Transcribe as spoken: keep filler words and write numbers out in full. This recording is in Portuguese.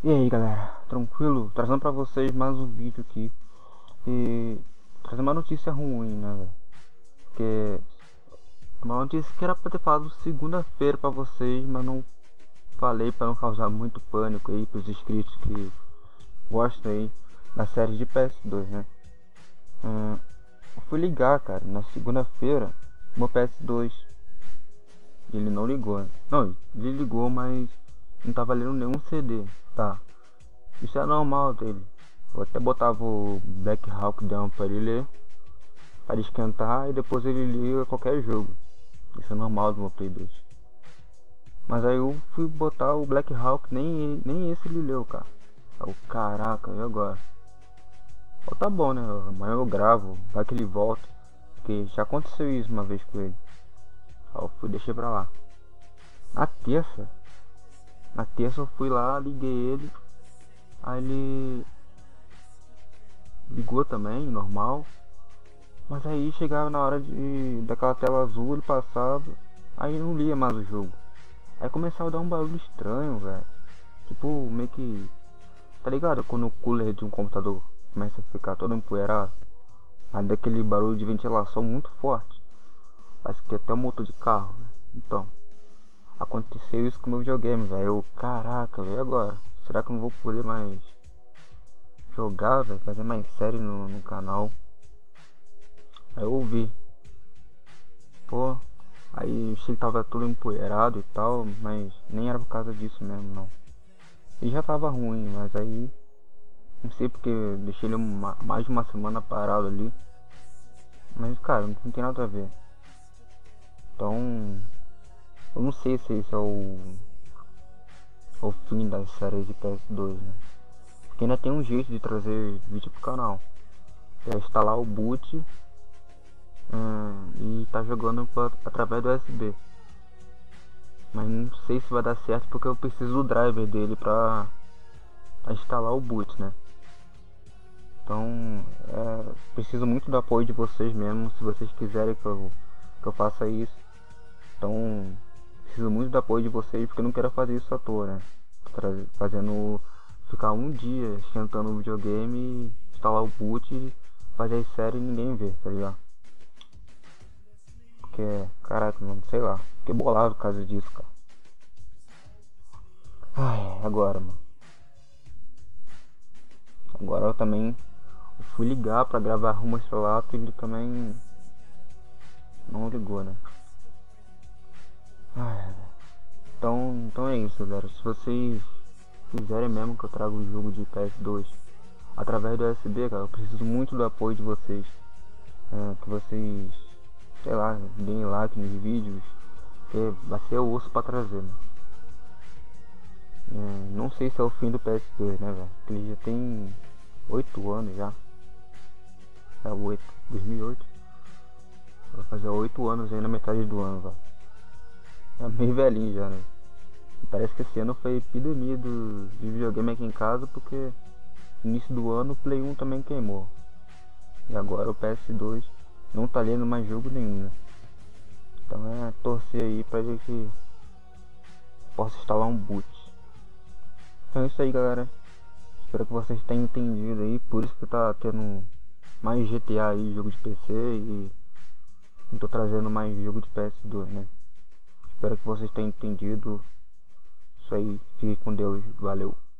E aí galera, tranquilo? Trazendo pra vocês mais um vídeo aqui. E trazendo uma notícia ruim, né, velho? Porque uma notícia que era pra ter falado segunda-feira pra vocês, mas não falei pra não causar muito pânico aí pros inscritos que gostam aí da série de P S dois, né? Hum, eu fui ligar, cara, na segunda-feira, meu P S dois. E ele não ligou, né? Não, ele ligou, mas não tava lendo nenhum C D, tá? Isso é normal dele. Eu até botava o Black Hawk Down para ele ler, para esquentar, e depois ele liga qualquer jogo. Isso é normal do meu Play dois. Mas aí eu fui botar o Black Hawk, nem, nem esse ele leu, cara. Aí eu, caraca, e agora? Oh, tá bom, né? Amanhã eu gravo, vai que ele volta. Porque já aconteceu isso uma vez com ele. Aí eu fui deixei pra lá. Na terça, na terça eu fui lá, liguei ele. Aí ele ligou também, normal. Mas aí chegava na hora de daquela tela azul, ele passava, aí não lia mais o jogo. Aí começava a dar um barulho estranho, velho. Tipo, meio que. Tá ligado? Quando o cooler de um computador começa a ficar todo empoeirado. Aí daquele barulho de ventilação muito forte. Parece que até o motor de carro, véio. Então, aconteceu isso com o meu videogame, velho. Eu, caraca, velho, agora? Será que eu não vou poder mais jogar, velho? Fazer mais série no, no canal? Aí eu ouvi. Pô, aí achei que tava tudo empoeirado e tal, mas nem era por causa disso mesmo, não. E já tava ruim, mas aí não sei porque eu deixei ele uma, mais de uma semana parado ali. Mas cara, não tem nada a ver. Então, eu não sei se esse é o, o fim das séries de P S dois, né? Porque ainda tem um jeito de trazer vídeo pro canal. É instalar o boot hum, e tá jogando pra, através do U S B. Mas não sei se vai dar certo porque eu preciso do driver dele pra, pra instalar o boot, né? Então, é, preciso muito do apoio de vocês mesmo, se vocês quiserem que eu, que eu faça isso. Então, preciso muito do apoio de vocês porque eu não quero fazer isso à toa, né? Fazendo, ficar um dia esquentando o videogame, instalar o boot, fazer as séries e ninguém vê, tá ligado? Porque, caraca, mano, sei lá, fiquei bolado por causa disso, cara. Ai, agora, mano. Agora eu também fui ligar pra gravar Rumo Estrelato e ele também não ligou, né? Ai, então, então é isso, galera. Se vocês quiserem mesmo que eu traga o jogo de P S dois através do U S B, cara, eu preciso muito do apoio de vocês. É, que vocês, sei lá, deem like nos vídeos, que vai ser o osso pra trazer, né? É, não sei se é o fim do P S dois, né, velho? Porque ele já tem oito anos já. É oito, dois mil e oito. Vai fazer oito anos aí na metade do ano, velho. É bem velhinho já, né? E parece que esse ano foi epidemia do, de videogame aqui em casa, porque no início do ano o Play um também queimou. E agora o P S dois não tá lendo mais jogo nenhum, né? Então é torcer aí pra gente possa instalar um boot. Então é isso aí, galera. Espero que vocês tenham entendido aí. Por isso que tá tendo mais G T A aí, jogo de P C, e não tô trazendo mais jogo de P S dois, né? Espero que vocês tenham entendido. Isso aí, fique com Deus, valeu.